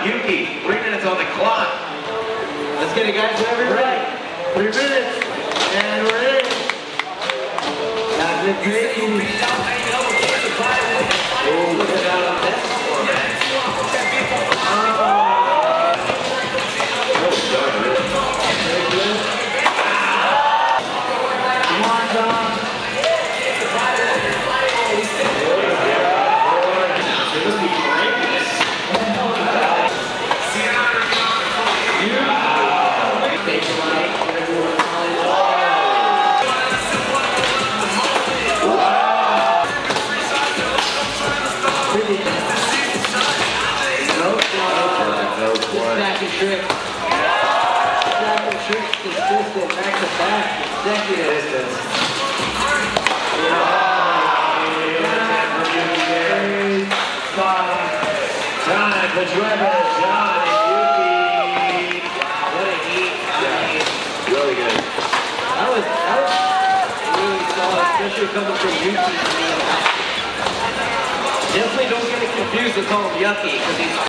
Yuki. 3 minutes on the clock. Let's get it, guys. Whenever you're ready. 3 minutes. And we're in. That's it. Great. Oh, look at that on that. Come on, John. Snappy trick. Snappy trick, consistent, back to back, consecutive. Time for Trevor, John, and Yuki. What a heat. Really good. That was really solid, especially coming from Yuki. Definitely don't get it confused and call him Yucky, because he's